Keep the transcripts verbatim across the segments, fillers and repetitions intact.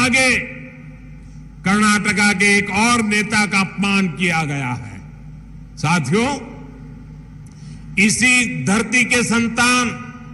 आगे कर्नाटका के एक और नेता का अपमान किया गया है। साथियों, इसी धरती के संतान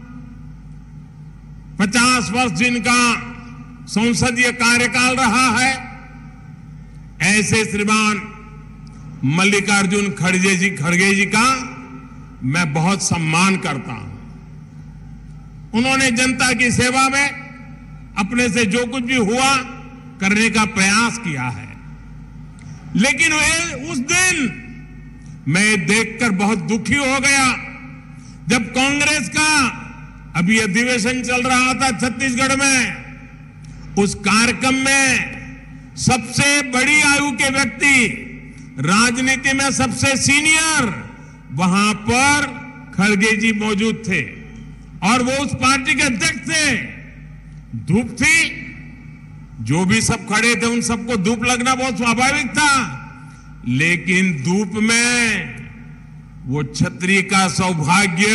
पचास वर्ष जिनका संसदीय कार्यकाल रहा है, ऐसे श्रीमान मल्लिकार्जुन खड़गे जी खड़गे जी का मैं बहुत सम्मान करता हूं। उन्होंने जनता की सेवा में अपने से जो कुछ भी हुआ करने का प्रयास किया है, लेकिन वे उस दिन मैं देखकर बहुत दुखी हो गया जब कांग्रेस का अभी अधिवेशन चल रहा था छत्तीसगढ़ में, उस कार्यक्रम में सबसे बड़ी आयु के व्यक्ति, राजनीति में सबसे सीनियर, वहां पर खड़गे जी मौजूद थे और वो उस पार्टी के अध्यक्ष थे। धूप थी, जो भी सब खड़े थे उन सबको धूप लगना बहुत स्वाभाविक था, लेकिन धूप में वो छतरी का सौभाग्य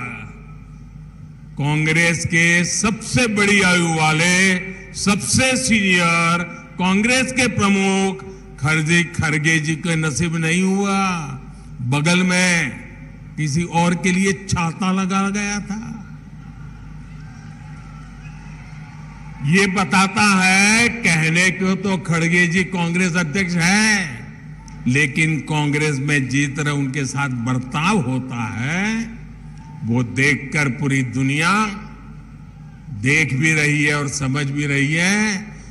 कांग्रेस के सबसे बड़ी आयु वाले, सबसे सीनियर कांग्रेस के प्रमुख खड़गे खड़गे जी के नसीब नहीं हुआ। बगल में किसी और के लिए छाता लगा गया था। ये बताता है, कहने को तो खड़गे जी कांग्रेस अध्यक्ष हैं, लेकिन कांग्रेस में जिस तरह उनके साथ बर्ताव होता है वो देखकर पूरी दुनिया देख भी रही है और समझ भी रही है